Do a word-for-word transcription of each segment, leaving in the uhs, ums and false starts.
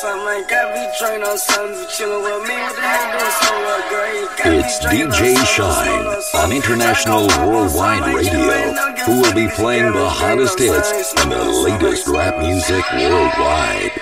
something. Like, gotta be trained on something. You chillin' with me, what the hell doing so well, girl? It's D J Shine on International Worldwide Radio, who will be playing the hottest hits and the latest rap music worldwide.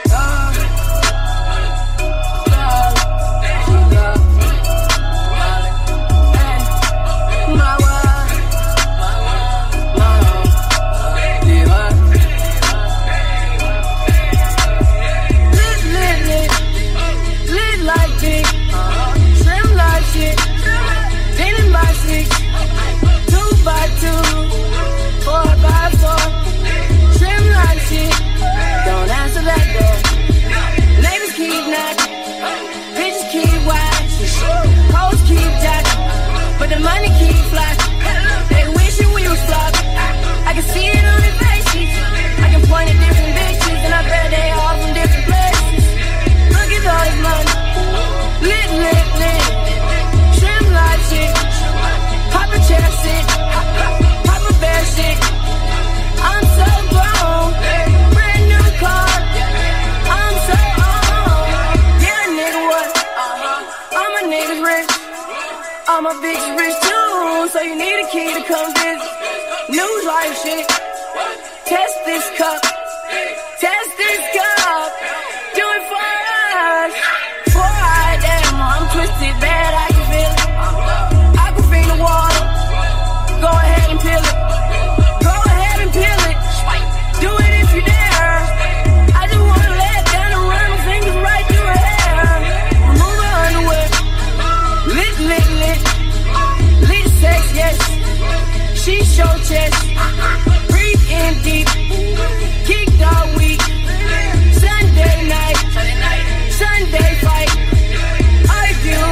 But the money keep fly. They wishing we was flop. I can see it on their faces. I can point at different bitches, and I bet they all from different places. Look at all this money. Lit, lit, lit. Trim light shit. Pop a chair sit. Pop a bear shit. I'm so grown. Brand new car. I'm so on. Yeah, nigga, what? All my niggas rich. All my bitches rich too, so you need a key to come visit. News life shit. Test this cup. Test this cup. Do it for us. For I damn, I'm twisted bad, I can feel it. I can feel the water. Go ahead and peel it. Go ahead and peel it. Do it if you dare. I just wanna lay it down and run my fingers right through her hair. Remove her underwear. Lit, lit, lit. Lit sex, yes. She show chest. Breathe in deep. Kicked all week. Sunday night. Sunday fight. Argue.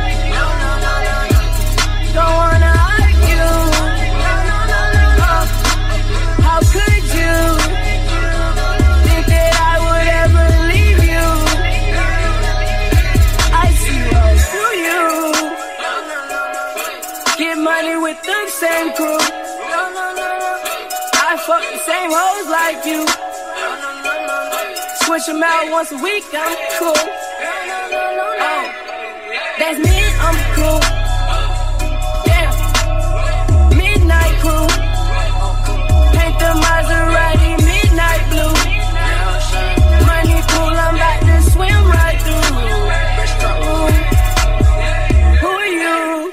Don't wanna argue. Uh, how could you think that I would ever leave you? I see right through you. Get money with the same crew. I fuck the same hoes like you. Switch them out once a week, I'm cool. Oh, that's me, I'm cool. Damn, midnight crew. Paint the Maserati midnight blue. Money cool, I'm about to swim right through. Ooh. Who are you?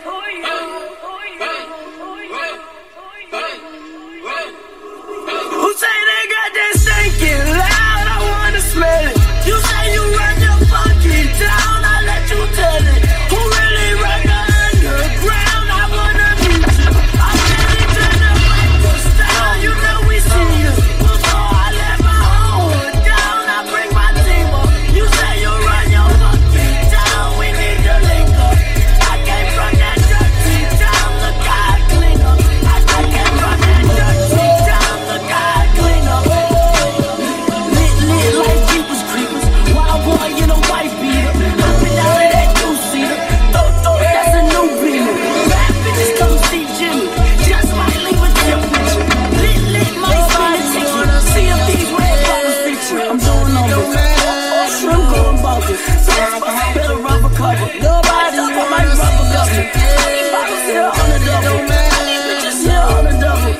Who say they got that stinking loud? I wanna smell it. You say you run your funky town, I let you tell it. Who really run the underground? I wanna meet you. I'm ready to the breakfast style. You know we see you. Before I let my hood down, I bring my team up. You say you run your funky town, we need to link up. I came from that dirty town, look I clean up. I, I came from that dirty town, look I clean up. Lit, lit like Jeepers Creepers. Wild boy in a white beater. Hopping out of that two-seater. Throw, throw, that's a new beamer. Bad bitches come see Jimmy. Just might leave a tip with you. Lit, lit, might spin a ticket. See if these red bottles fit you. I'm doing numbers. Shrimp going bonkers. Better rubber cover. Nobody wanna see us together. Bottles here on the double. Bitches here on the double.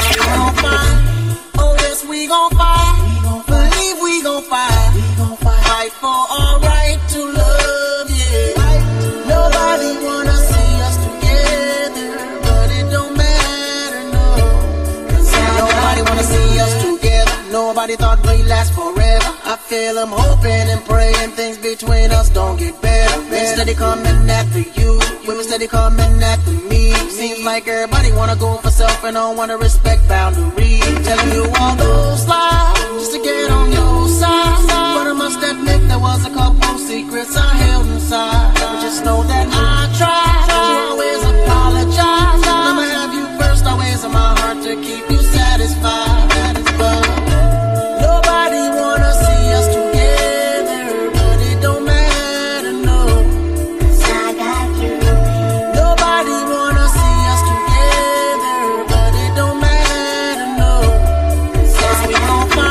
Oh yes, we gon' fight. Believe we gon' fight. Fight for our right to love, yeah. Nobody wanna see us together, but it don't matter, no. Nobody wanna see us together. Nobody thought we'd last forever. I feel I'm hoping and praying things between us don't get better. Men steady coming after you, women steady coming after me. Seems like everybody wanna go for self and don't wanna respect boundaries. Telling you all those lies just to get on your side. But I must admit there was a couple secrets I held inside. But just know that I tried to always apologize. Never have you first, always in my heart to keep you satisfied. But nobody wanna see us together, but it don't matter, no. 'Cause I got you. Nobody wanna see us together, but it don't matter, no. 'Cause we gon' find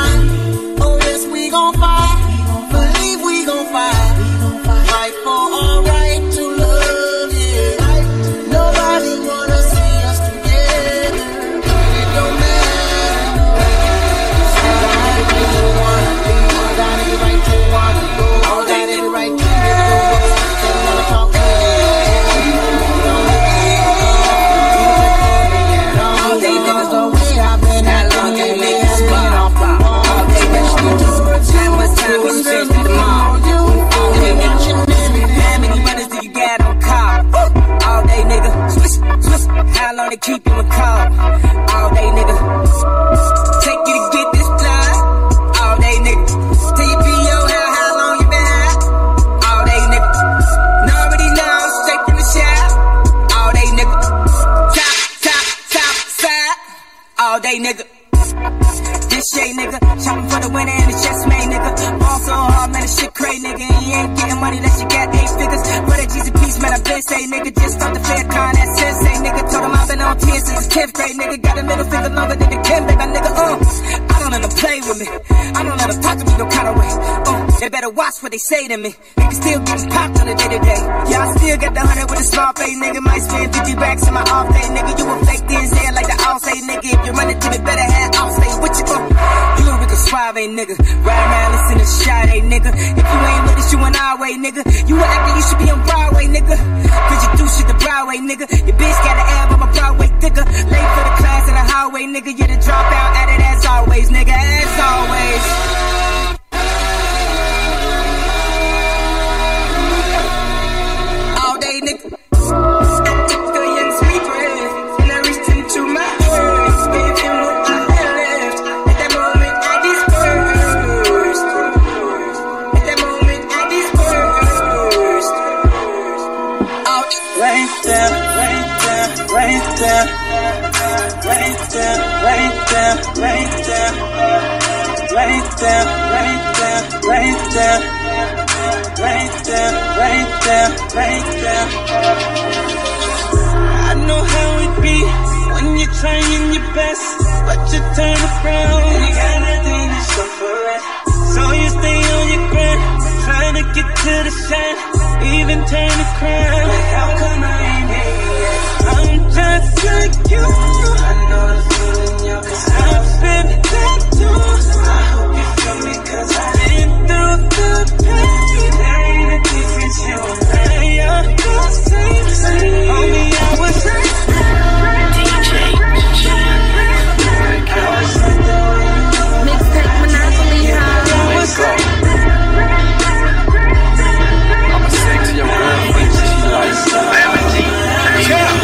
China and it's just made, nigga. Ball so hard, man, this shit crazy, nigga. And you ain't getting money unless you got eight figures. For that Jesus piece, man, I been say, nigga. Just start the fair con, that sensei, nigga. Told him I've been on ten since tenth grade, nigga. Got a middle finger longer than the Kim, baby, nigga. Uh, I don't let them play with me. I don't let them talk to me no kind of way. Uh, they better watch what they say to me. Niggas still getting popped on the day to day. Yeah, I still got the hundred with a small face, nigga. Might spend fifty racks in my off day, nigga. You a fake Denzel like the all say, nigga. If you run it to me, better have all stay with you. Uh, you a Rico Suave, nigga. Ride around, listen to Sade, nigga. If you ain't with us, you on our way, nigga. You a actor, you should be on Broadway, nigga. Cause you do shit the Broadway, nigga. Your bitch got an ab on my Broadway thicker. Late for the class in the hallway, nigga. You're the dropout at it as always, nigga. As always. All day, nigga. Right there, right there, right there, right there, right there, right there, right there, right there, right there, right there. I know how it be when you're trying your best, but you turn around and you got nothing to show for it. So you stay on your grind, trying to get to the shine, even turn to crime. Like how come I ain't here yet? I'm just like you. I know the feeling, yo, cause I've been there too. I hope you feel me, cause I've been through the pain. There ain't a difference, you and I are the same, same. Homie, I was like D J Mixtape Monopoly, huh? I was like I'ma sing to your girlfriend, she likes it. Yeah.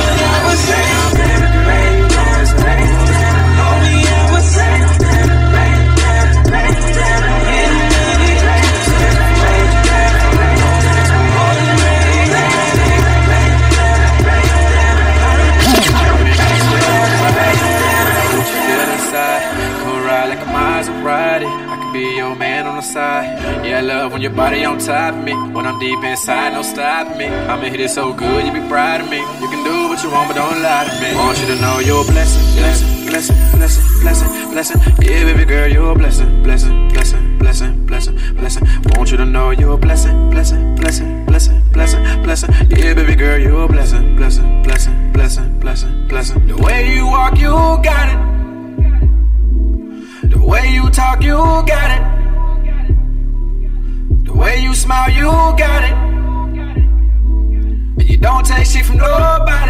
Yeah, I love when your body on top of me. When I'm deep inside, no stopping me. I'ma hit it so good, you be proud of me. You can do what you want, but don't lie to me. I want you to know you're a blessing, blessing, blessing, blessing, blessing, blessing. Yeah, baby girl, you're a blessing, blessing, blessing, blessing, blessing, blessing. Want you to know you're a blessing, blessing, blessing, blessing, blessing, blessing. Yeah, baby girl, you're a blessing, blessing, blessing, blessing, blessing, blessing. The way you walk, you got it. The way you talk, you got it. The way you smile, you got it. And you don't take shit from nobody.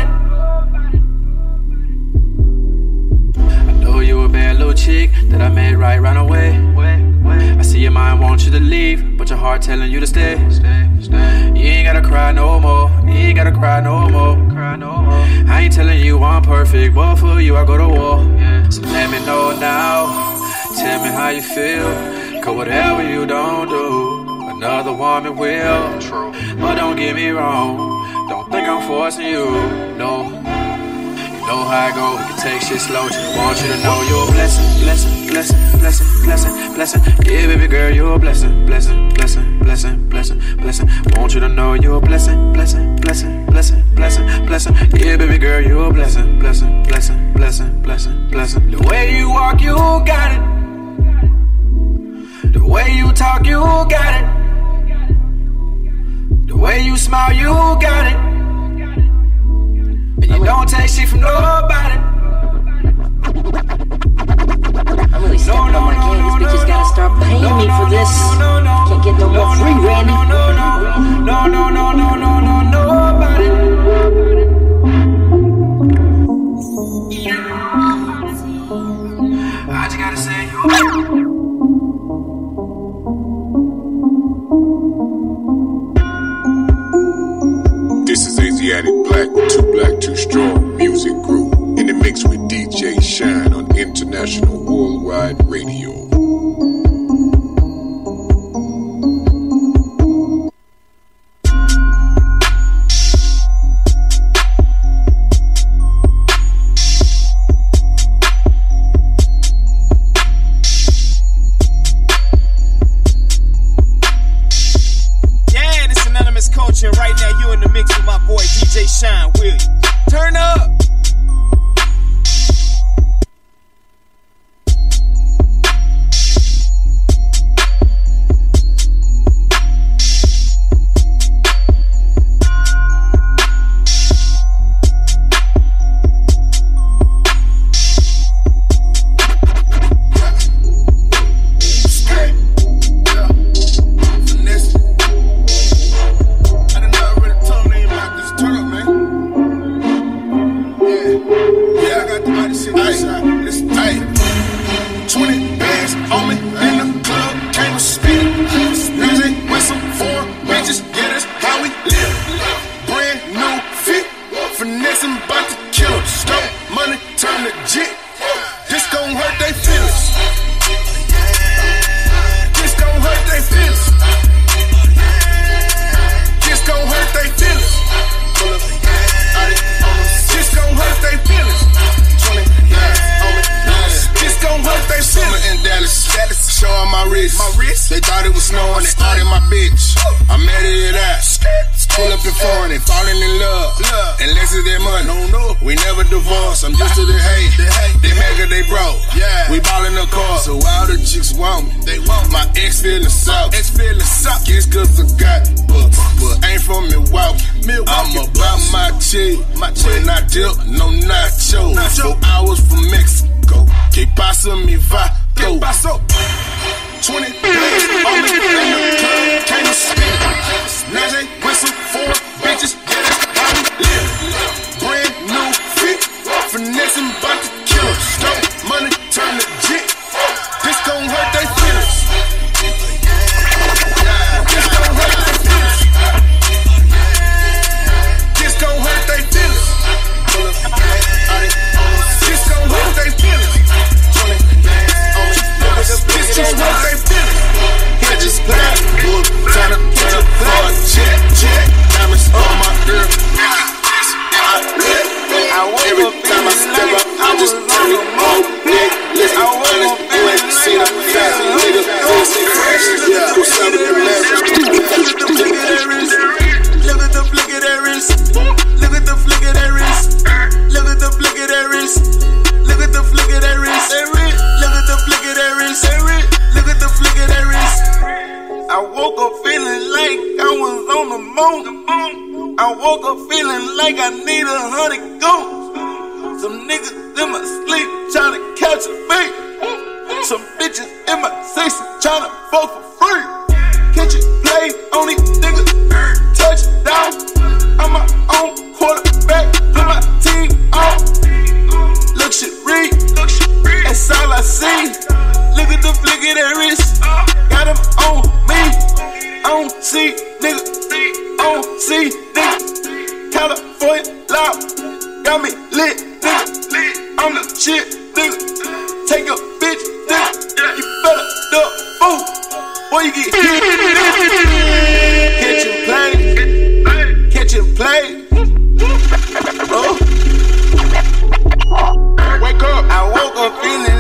I know you a bad little chick that I made right round away. I see your mind wants you to leave, but your heart telling you to stay. You ain't gotta cry no more. You ain't gotta cry no more. I ain't telling you I'm perfect, but for you I go to war. So let me know now. Tell me how you feel. Cause whatever you don't do, another woman will. True. But don't get me wrong, don't think I'm forcing you. No, you know how I go. We can take shit slow. Just want you to know you're a blessing, blessing, blessing, blessing, blessing, blessing. Yeah, baby girl, you're a blessing, blessing, blessing, blessing, blessing, blessing. Want you to know you're a blessing, blessing, blessing, blessing, blessing, blessing. Yeah, baby girl, you're a blessing, blessing, blessing, blessing, blessing, blessing. The way you walk, you got it. The way you talk, you got it. The way you smile, you got it. And you don't take shit from nobody. I'm really stepping on my game. This bitch just gotta start paying me for this. Can't get no more free, Randy. No, no, no, no, no, no, no, nobody. I just gotta say you. This is Asiatic Black with Too Black, Too Strong Music Group in the mix with D J Shine on International Worldwide Radio. station right now. You in the mix with my boy D J Shine Williams. Turn up. They thought it was snowing, they started my bitch. I met it out. Pull up in foreign and falling in love. Unless it's that money. No, no. We never divorce. I'm used to the hate. They mega, they broke. Yeah. We ball in the car. So all the chicks want me. They want my ex feeling soft. Ex feeling soft. Guess cause I got bucks. But ain't from Milwaukee. I'm about my chick. My chick. When I dip, no nacho. Four hours from Mexico. Que pasa mi va. Go. twenty days on me in the club, came to spin. Now they whistle for bitches, yeah, that's how we live. Brand new fit, finessing, bout to kill them. Stole money, turn to jit. This gon' hurt they feelings. This gon' hurt they feelings. This gon' hurt they feelings. This gon' hurt they feelings. This just what they feelin'. Here just black book, tryna turn up hard, check, check. Diamonds on my girl. Every time I step up, I just turn it on. Listen, honest, you ain't seen a thousand niggas. Yeah, what's up with the leverage? Look at the flick of that wrist. Look at the flick of that wrist. Look at the flick of that wrist. Look at the flick of that wrist. Look at the flick of that wrist. Look at the flick of that wrist. I woke up feeling like I was on the moon. I woke up feeling like I need a hundred goons. Some niggas in my sleep tryna catch a bait. Some bitches in my section tryna fuck for free. Catch it, play on these niggas. Touchdown. I'm my own quarterback. Put my team on. Look shit read. That's all I see. Look at the flick of that wrist. Got him on me. I don't see nigga. I don't see nigga. California loud. Got me lit, nigga. I'm the shit, nigga. Take a bitch, nigga. You better duck, fool. Boy, you get hit, nigga. Catch and play. Catch and play. Oh. Wake up. I woke up feeling